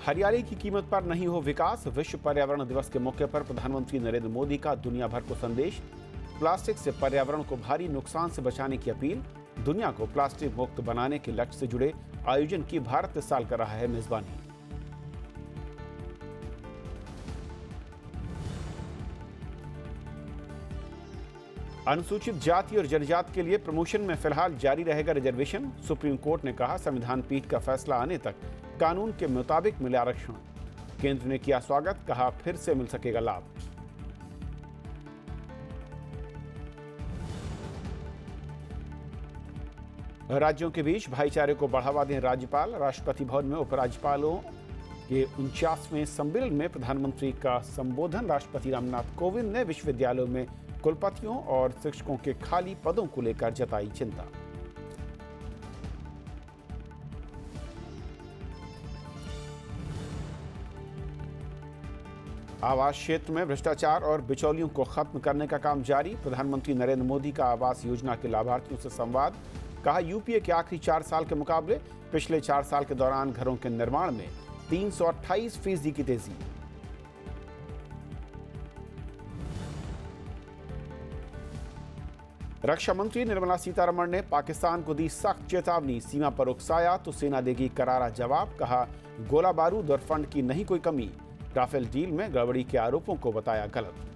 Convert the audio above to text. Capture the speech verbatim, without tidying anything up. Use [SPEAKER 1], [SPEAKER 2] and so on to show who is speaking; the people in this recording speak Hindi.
[SPEAKER 1] हरियाली की कीमत पर नहीं हो विकास। विश्व पर्यावरण दिवस के मौके पर प्रधानमंत्री नरेंद्र मोदी का दुनिया भर को संदेश। प्लास्टिक से पर्यावरण को भारी नुकसान से बचाने की अपील। दुनिया को प्लास्टिक मुक्त बनाने के लक्ष्य से जुड़े आयोजन की भारत इस साल कर रहा है मेजबानी। अनुसूचित जाति और जनजाति के लिए प्रमोशन में फिलहाल जारी रहेगा रिजर्वेशन। सुप्रीम कोर्ट ने कहा, संविधान पीठ का फैसला आने तक कानून के मुताबिक मिले आरक्षण। केंद्र ने किया स्वागत, कहा फिर से मिल सकेगा लाभ। राज्यों के बीच भाईचारे को बढ़ावा दें राज्यपाल। राष्ट्रपति भवन में उपराज्यपालों के उनचासवें सम्मेलन में प्रधानमंत्री का संबोधन। राष्ट्रपति रामनाथ कोविंद ने विश्वविद्यालयों में कुलपतियों और शिक्षकों के खाली पदों को लेकर जताई चिंता। आवास क्षेत्र में भ्रष्टाचार और बिचौलियों को खत्म करने का काम जारी। प्रधानमंत्री नरेंद्र मोदी का आवास योजना के लाभार्थियों से संवाद। कहा, यूपीए के आखिरी चार साल के मुकाबले पिछले चार साल के दौरान घरों के निर्माण में तीन सौ अट्ठाईस फीसदी की तेजी। रक्षा मंत्री निर्मला सीतारमण ने पाकिस्तान को दी सख्त चेतावनी। सीमा पर उकसाया तो सेना देगी करारा जवाब। कहा, गोला बारूद और फंड की नहीं कोई कमी। राफेल डील में गड़बड़ी के आरोपों को बताया गलत।